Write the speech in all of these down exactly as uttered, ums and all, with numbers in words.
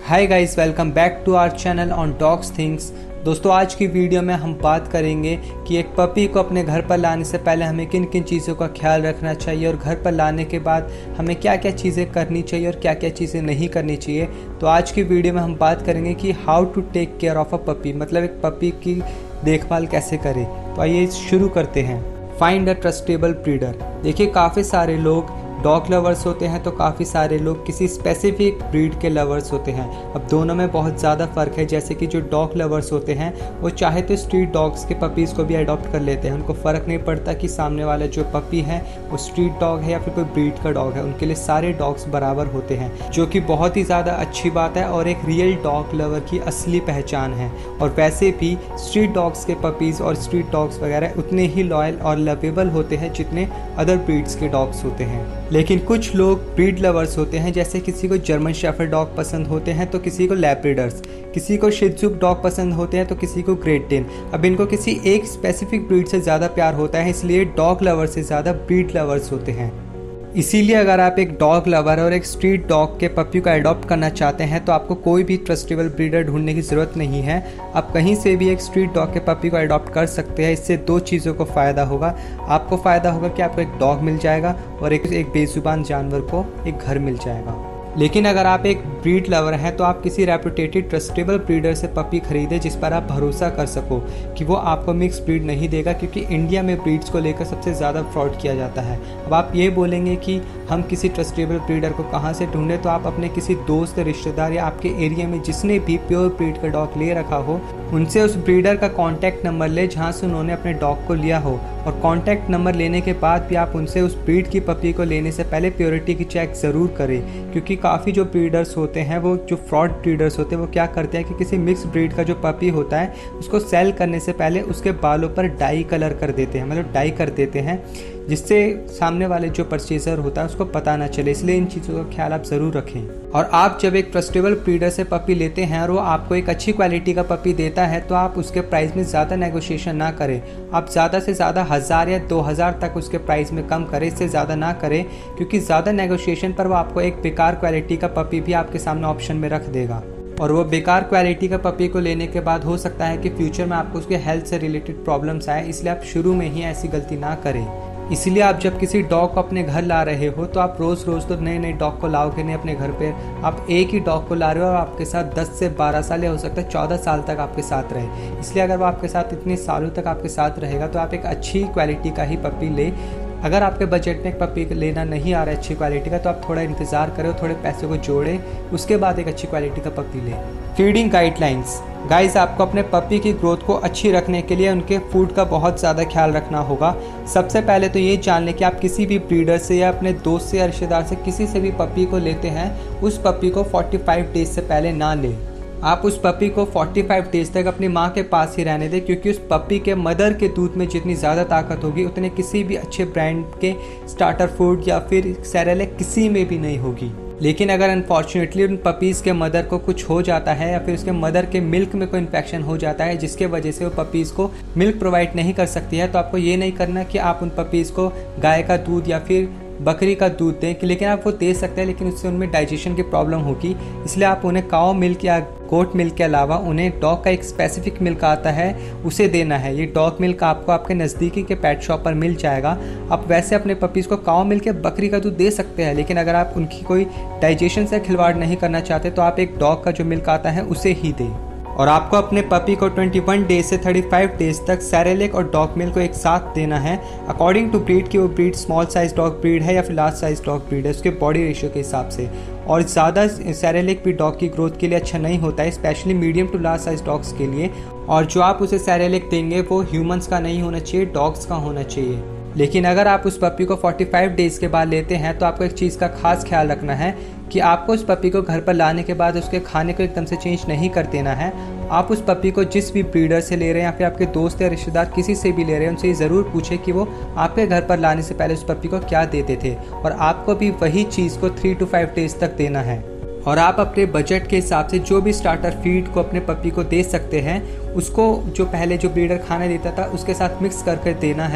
Hi guys, welcome back to our channel on dogs things. दोस्तों, आज की video में हम बात करेंगे कि एक पपी को अपने घर पर लाने से पहले हमें किन किन चीज़ों का ख्याल रखना चाहिए और घर पर लाने के बाद हमें क्या क्या चीज़ें करनी चाहिए और क्या क्या चीज़ें नहीं करनी चाहिए। तो आज की वीडियो में हम बात करेंगे कि how to take care of a puppy, मतलब एक पपी की देखभाल कैसे करें। तो आइए शुरू करते हैं। Find a trustable breeder. देखिए, काफ़ी सारे लोग डॉग लवर्स होते हैं तो काफ़ी सारे लोग किसी स्पेसिफिक ब्रीड के लवर्स होते हैं। अब दोनों में बहुत ज़्यादा फ़र्क है। जैसे कि जो डॉग लवर्स होते हैं वो चाहे तो स्ट्रीट डॉग्स के पपीज़ को भी अडॉप्ट कर लेते हैं। उनको फ़र्क नहीं पड़ता कि सामने वाला जो पपी है वो स्ट्रीट डॉग है या फिर कोई ब्रीड का डॉग है। उनके लिए सारे डॉग्स बराबर होते हैं, जो कि बहुत ही ज़्यादा अच्छी बात है और एक रियल डॉग लवर की असली पहचान है। और वैसे भी स्ट्रीट डॉग्स के पपीज़ और स्ट्रीट डॉग्स वगैरह उतने ही लॉयल और लवेबल होते हैं जितने अदर ब्रीड्स के डॉग्स होते हैं। लेकिन कुछ लोग ब्रीड लवर्स होते हैं, जैसे किसी को जर्मन शेफर्ड डॉग पसंद होते हैं तो किसी को लैब्राडोर्स, किसी को शिह त्ज़ू डॉग पसंद होते हैं तो किसी को ग्रेट डेन। अब इनको किसी एक स्पेसिफिक ब्रीड से ज़्यादा प्यार होता है, इसलिए डॉग लवर से ज़्यादा ब्रीड लवर्स होते हैं। इसीलिए अगर आप एक डॉग लवर और एक स्ट्रीट डॉग के पपी को अडॉप्ट करना चाहते हैं तो आपको कोई भी ट्रस्टेबल ब्रीडर ढूंढने की ज़रूरत नहीं है। आप कहीं से भी एक स्ट्रीट डॉग के पपी को अडॉप्ट कर सकते हैं। इससे दो चीज़ों को फ़ायदा होगा। आपको फ़ायदा होगा कि आपको एक डॉग मिल जाएगा और एक एक बेजुबान जानवर को एक घर मिल जाएगा। लेकिन अगर आप एक ब्रीड लवर हैं तो आप किसी रेपुटेटेड ट्रस्टेबल ब्रीडर से पपी खरीदें जिस पर आप भरोसा कर सको कि वो आपको मिक्स ब्रीड नहीं देगा, क्योंकि इंडिया में ब्रीड्स को लेकर सबसे ज़्यादा फ्रॉड किया जाता है। अब आप ये बोलेंगे कि हम किसी ट्रस्टेबल ब्रीडर को कहाँ से ढूंढें, तो आप अपने किसी दोस्त, रिश्तेदार या आपके एरिया में जिसने भी प्योर ब्रीड का डॉग ले रखा हो उनसे उस ब्रीडर का कॉन्टैक्ट नंबर ले जहाँ से उन्होंने अपने डॉग को लिया हो। और कॉन्टैक्ट नंबर लेने के बाद भी आप उनसे उस ब्रीड की पपी को लेने से पहले प्योरिटी की चेक ज़रूर करें, क्योंकि काफ़ी जो ब्रीडर्स होते हैं, वो जो फ्रॉड ब्रीडर्स होते हैं, वो क्या करते हैं कि किसी मिक्स ब्रीड का जो पपी होता है उसको सेल करने से पहले उसके बालों पर डाई कलर कर देते हैं, मतलब डाई कर देते हैं, जिससे सामने वाले जो परचेजर होता है उसको पता ना चले। इसलिए इन चीज़ों का ख्याल आप ज़रूर रखें। और आप जब एक ट्रस्टेबल ब्रीडर से पपी लेते हैं और वो आपको एक अच्छी क्वालिटी का पपी देता है तो आप उसके प्राइस में ज़्यादा नेगोशिएशन ना करें। आप ज़्यादा से ज़्यादा हज़ार या दो हज़ार तक उसके प्राइस में कम करें, इससे ज़्यादा ना करें, क्योंकि ज़्यादा नेगोशिएशन पर वो आपको एक बेकार क्वालिटी का पपी भी आपके सामने ऑप्शन में रख देगा। और वो बेकार क्वालिटी का पपी को लेने के बाद हो सकता है कि फ्यूचर में आपको उसके हेल्थ से रिलेटेड प्रॉब्लम्स आए। इसलिए आप शुरू में ही ऐसी गलती ना करें। इसलिए आप जब किसी डॉग को अपने घर ला रहे हो तो आप रोज़ रोज़ तो नए नए डॉग को लाओगे नहीं अपने घर पे। आप एक ही डॉग को ला रहे हो और आपके साथ दस से बारह साल या हो सकता है चौदह साल तक आपके साथ रहे। इसलिए अगर वो आपके साथ इतने सालों तक आपके साथ रहेगा तो आप एक अच्छी क्वालिटी का ही पपी ले। अगर आपके बजट में एक पपी लेना नहीं आ रहा है अच्छी क्वालिटी का, तो आप थोड़ा इंतज़ार करें, थोड़े पैसे को जोड़ें, उसके बाद एक अच्छी क्वालिटी का पपी लें। Feeding guidelines. गाइस, आपको अपने पपी की ग्रोथ को अच्छी रखने के लिए उनके फूड का बहुत ज़्यादा ख्याल रखना होगा। सबसे पहले तो ये जान लें कि आप किसी भी ब्रीडर से या अपने दोस्त से या रिश्तेदार से किसी से भी पपी को लेते हैं, उस पपी को पैंतालीस डेज से पहले ना लें। आप उस पपी को पैंतालीस डेज तक अपनी माँ के पास ही रहने दें, क्योंकि उस पपी के मदर के दूध में जितनी ज़्यादा ताकत होगी उतने किसी भी अच्छे ब्रांड के स्टार्टर फूड या फिर सेरेलैक किसी में भी नहीं होगी। लेकिन अगर अनफॉर्चुनेटली उन पपीज़ के मदर को कुछ हो जाता है या फिर उसके मदर के मिल्क में कोई इन्फेक्शन हो जाता है जिसके वजह से वो पपीज़ को मिल्क प्रोवाइड नहीं कर सकती है, तो आपको ये नहीं करना कि आप उन पपीज़ को गाय का दूध या फिर बकरी का दूध दें, लेकिन आप वो दे सकते हैं, लेकिन उससे उनमें डाइजेशन की प्रॉब्लम होगी। इसलिए आप उन्हें काऊ मिल्क या गोट मिल्क के अलावा उन्हें डॉग का एक स्पेसिफिक मिल्क आता है उसे देना है। ये डॉग मिल्क आपको आपके नज़दीकी के पेट शॉप पर मिल जाएगा। आप वैसे अपने पपीज़ को काऊ मिल्क या बकरी का दूध दे सकते हैं, लेकिन अगर आप उनकी कोई डाइजेशन से खिलवाड़ नहीं करना चाहते तो आप एक डॉग का जो मिल्क आता है उसे ही दें। और आपको अपने पपी को इक्कीस डेज से पैंतीस डेज तक सेरेलैक और डॉग मिल्क को एक साथ देना है, अकॉर्डिंग टू ब्रीड की वो breed small size dog breed है या फिर लार्ज साइज डॉग ब्रीड है, उसके बॉडी रेशियो के हिसाब से। और ज़्यादा सेरेलैक भी डॉग की ग्रोथ के लिए अच्छा नहीं होता है, specially medium to large size dogs के लिए। और जो आप उसे सेरेलैक देंगे वो ह्यूमंस का नहीं होना चाहिए, डॉग्स का होना चाहिए। लेकिन अगर आप उस पपी को पैंतालीस डेज के बाद लेते हैं तो आपको एक चीज़ का खास ख्याल रखना है कि आपको उस पपी को घर पर लाने के बाद उसके खाने को एकदम से चेंज नहीं कर देना है। आप उस पपी को जिस भी ब्रीडर से ले रहे हैं या फिर आपके दोस्त या रिश्तेदार किसी से भी ले रहे हैं, उनसे ये ज़रूर पूछें कि वो आपके घर पर लाने से पहले उस पपी को क्या देते थे, और आपको भी वही चीज़ को थ्री टू फाइव डेज तक देना है। और आप अपने बजट के हिसाब से जो भी स्टार्टर फीड को अपने पपी को दे सकते हैं, उसको जो पहले जो ब्रीडर खाना देता था उसके साथ मिक्स करके देना है।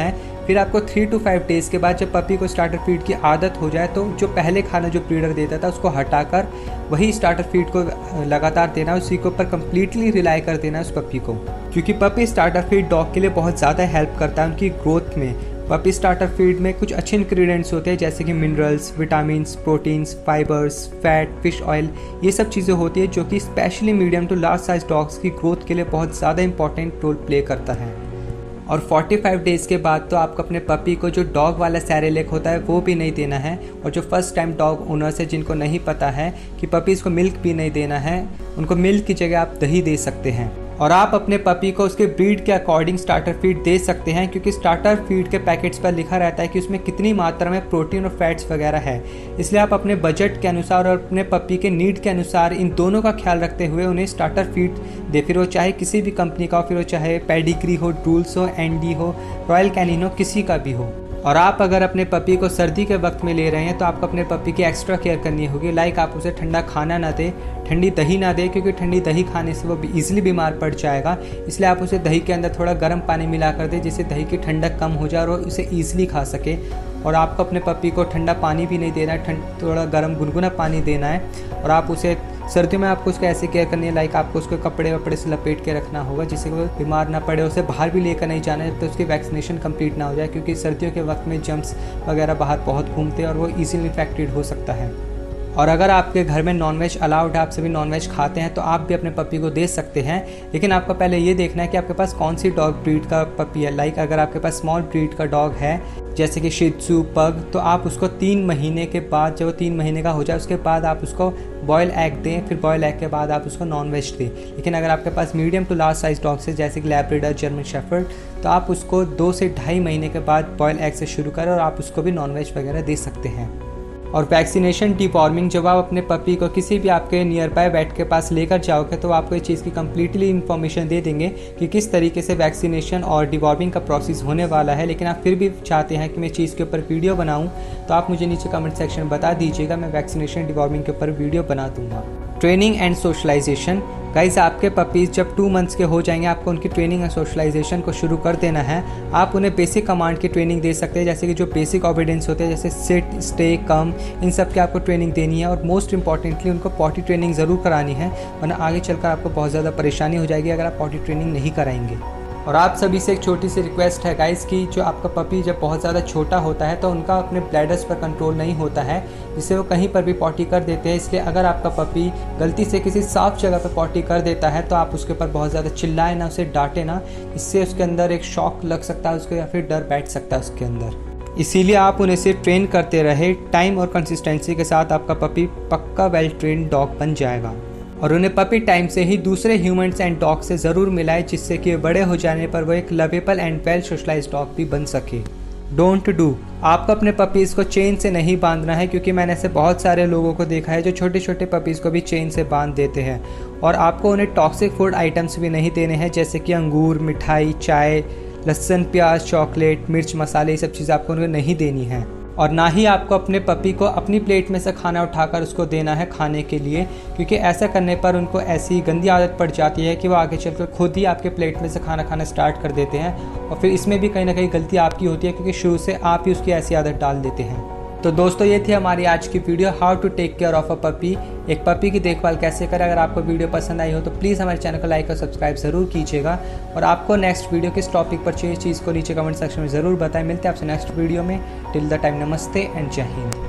फिर आपको थ्री टू फाइव डेज़ के बाद जब पपी को स्टार्टर फीड की आदत हो जाए तो जो पहले खाना जो ब्रीडर देता था उसको हटाकर वही स्टार्टर फीड को लगातार देना, उसी के ऊपर कम्प्लीटली रिलाई कर देना उस पपी को, क्योंकि पपी स्टार्टर फीड डॉग के लिए बहुत ज़्यादा हेल्प करता है उनकी ग्रोथ में। पपी स्टार्टर फीड में कुछ अच्छे इंग्रेडिएंट्स होते हैं जैसे कि minerals, vitamins, proteins, fibres, fat, fish oil, ये सब चीज़ें होती है जो कि specially medium to large size dogs की ग्रोथ के लिए बहुत ज़्यादा इंपॉर्टेंट रोल प्ले करता है। और पैंतालीस डेज़ के बाद तो आपको अपने पपी को जो डॉग वाला सेरेलेक होता है वो भी नहीं देना है। और जो फर्स्ट टाइम डॉग ओनर्स है जिनको नहीं पता है कि पपीज़ को मिल्क भी नहीं देना है, उनको मिल्क की जगह आप दही दे सकते हैं। और आप अपने पपी को उसके ब्रीड के अकॉर्डिंग स्टार्टर फीड दे सकते हैं, क्योंकि स्टार्टर फीड के पैकेट्स पर लिखा रहता है कि उसमें कितनी मात्रा में प्रोटीन और फैट्स वगैरह है। इसलिए आप अपने बजट के अनुसार और अपने पपी के नीड के अनुसार इन दोनों का ख्याल रखते हुए उन्हें स्टार्टर फीड दे, फिर वो चाहे किसी भी कंपनी का हो, फिर वो चाहे पेडिग्री हो, ड्रूल्स हो, एनडी हो, रॉयल कैनिन हो, किसी का भी हो। और आप अगर अपने पपी को सर्दी के वक्त में ले रहे हैं तो आपको अपने पपी की एक्स्ट्रा केयर करनी होगी। लाइक आप उसे ठंडा खाना ना दें, ठंडी दही ना दें, क्योंकि ठंडी दही खाने से वो ईजिली बीमार पड़ जाएगा। इसलिए आप उसे दही के अंदर थोड़ा गर्म पानी मिला कर दें जिससे दही की ठंडक कम हो जाए और वो उसे ईजिली खा सके। और आपको अपने पपी को ठंडा पानी भी नहीं देना है, ठंड थोड़ा गर्म गुनगुना पानी देना है। और आप उसे सर्दियों में आपको उसका ऐसे केयर करनी है, लाइक आपको उसको कपड़े वपड़े से लपेट के रखना होगा जिससे वो बीमार ना पड़े। उसे बाहर भी लेकर नहीं जाना है जब तक तो उसकी वैक्सीनेशन कंप्लीट ना हो जाए, क्योंकि सर्दियों के वक्त में जम्स वगैरह बाहर बहुत घूमते हैं और वो ईजिली इन्फेक्टेड हो सकता है। और अगर आपके घर में नॉनवेज अलाउड है, आप सभी नॉनवेज खाते हैं, तो आप भी अपने पपी को दे सकते हैं। लेकिन आपको पहले ये देखना है कि आपके पास कौन सी डॉग ब्रीड का पपी है। लाइक अगर आपके पास स्मॉल ब्रीड का डॉग है जैसे कि शि त्जू, पग, तो आप उसको तीन महीने के बाद, जब वो तीन महीने का हो जाए उसके बाद आप उसको बॉयल एग दें, फिर बॉयल एग के बाद आप उसको नॉन वेज दें। लेकिन अगर आपके पास medium to large size dogs है जैसे कि लैब्राडोर, जर्मन शेफर्ड, तो आप उसको दो से ढाई महीने के बाद बॉयल एग से शुरू करें और आप उसको भी नॉन वेज वगैरह दे सकते हैं। और वैक्सीनेशन, डिवॉर्मिंग, जब आप अपने पपी को किसी भी आपके नियर बाय वेट के पास लेकर जाओगे तो आपको इस चीज़ की कम्प्लीटली इन्फॉर्मेशन दे देंगे कि किस तरीके से वैक्सीनेशन और डिवॉर्मिंग का प्रोसेस होने वाला है। लेकिन आप फिर भी चाहते हैं कि मैं चीज़ के ऊपर वीडियो बनाऊं तो आप मुझे नीचे कमेंट सेक्शन में बता दीजिएगा, मैं वैक्सीनेशन डिवॉर्मिंग के ऊपर वीडियो बना दूंगा। ट्रेनिंग एंड सोशलाइजेशन, गाइस आपके पपीज़ जब टू मंथ्स के हो जाएंगे आपको उनकी ट्रेनिंग एंड सोशलाइजेशन को शुरू कर देना है। आप उन्हें बेसिक कमांड की ट्रेनिंग दे सकते हैं जैसे कि जो बेसिक ओबीडियंस होते हैं जैसे सिट, स्टे, कम, इन सब की आपको ट्रेनिंग देनी है। और मोस्ट इंपॉर्टेंटली उनको पॉटी ट्रेनिंग ज़रूर करानी है, वरना आगे चलकर आपको बहुत ज़्यादा परेशानी हो जाएगी अगर आप पॉटी ट्रेनिंग नहीं कराएंगे। और आप सभी से एक छोटी सी रिक्वेस्ट है गाइस कि जो आपका पपी जब बहुत ज़्यादा छोटा होता है तो उनका अपने ब्लैडर्स पर कंट्रोल नहीं होता है, जिससे वो कहीं पर भी पॉटी कर देते हैं। इसलिए अगर आपका पपी गलती से किसी साफ जगह पर पॉटी कर देता है तो आप उसके ऊपर बहुत ज़्यादा चिल्लाएं ना, उसे डांटे ना, इससे उसके अंदर एक शॉक लग सकता है उसको, या फिर डर बैठ सकता है उसके अंदर। इसीलिए आप उन्हें से ट्रेन करते रहे, टाइम और कंसिस्टेंसी के साथ आपका पपी पक्का वेल ट्रेन्ड डॉग बन जाएगा। और उन्हें पपी टाइम से ही दूसरे ह्यूमंस एंड डॉग से ज़रूर मिलाए, जिससे कि बड़े हो जाने पर वो एक lovable and well socialised dog भी बन सके। डोंट डू, आपको अपने पपीज़ को चेन से नहीं बांधना है, क्योंकि मैंने ऐसे बहुत सारे लोगों को देखा है जो छोटे छोटे पपीज़ को भी चेन से बांध देते हैं। और आपको उन्हें टॉक्सिक फूड आइटम्स भी नहीं देने हैं जैसे कि अंगूर, मिठाई, चाय, लहसुन, प्याज, चॉकलेट, मिर्च, मसाले, ये सब चीज़ें आपको उन्हें नहीं देनी है। और ना ही आपको अपने पपी को अपनी प्लेट में से खाना उठाकर उसको देना है खाने के लिए, क्योंकि ऐसा करने पर उनको ऐसी गंदी आदत पड़ जाती है कि वो आगे चलकर खुद ही आपके प्लेट में से खाना खाना स्टार्ट कर देते हैं। और फिर इसमें भी कहीं ना कहीं गलती आपकी होती है, क्योंकि शुरू से आप ही उसकी ऐसी आदत डाल देते हैं। तो दोस्तों ये थी हमारी आज की video, how to take care of a puppy, एक पपी की देखभाल कैसे करें। अगर आपको वीडियो पसंद आई हो तो प्लीज़ हमारे चैनल को लाइक और सब्सक्राइब ज़रूर कीजिएगा। और आपको नेक्स्ट वीडियो किस टॉपिक पर चाहिए चीज़ को नीचे कमेंट सेक्शन में ज़रूर बताएं। मिलते हैं आपसे नेक्स्ट वीडियो में। टिल द टाइम, नमस्ते एंड जय हिंद।